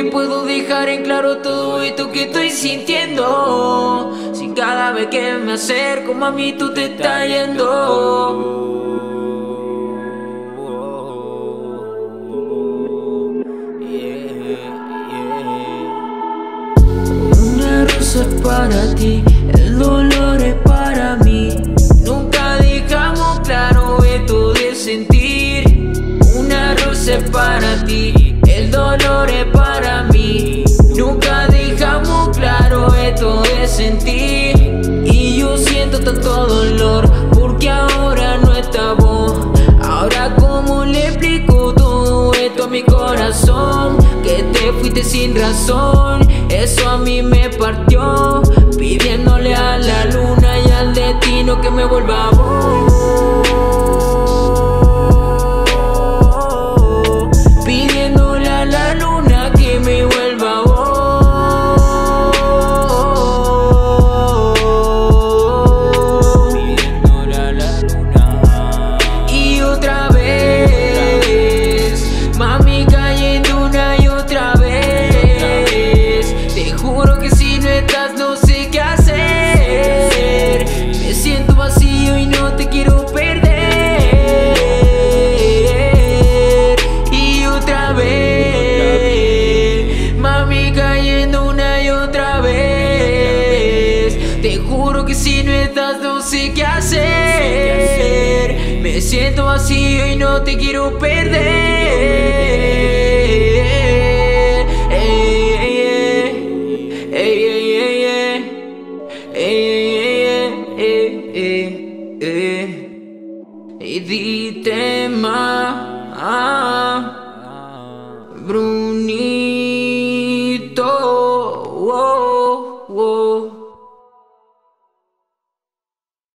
te puedo dejar en claro todo esto que estoy sintiendo. Si cada vez que me acerco, mami, tú te estás yendo. Una rosa es para ti, el dolor es para mí. Nunca dejamos claro esto de sentir. Una rosa es para ti, el dolor es para mí. Nunca dejamos claro esto de sentir. Y yo siento tanto dolor porque ahora no está vos. Ahora cómo le explico todo esto a mi corazón, que te fuiste sin razón. Eso a mí me partió, pidiéndole a la luna y al destino que me vuelva a vos. Pidiéndole a la luna que me vuelva a vos. Pidiéndole a la luna. Y otra vez, mami, cayendo una y otra vez. Te juro que si no estás no sé qué hacer. Me siento vacío y no te quiero perder. Y otra vez, mami, cayendo una y otra vez. Te juro que si no estás no sé qué hacer. Me siento vacío y no te quiero perder. Y dite más, Bruni.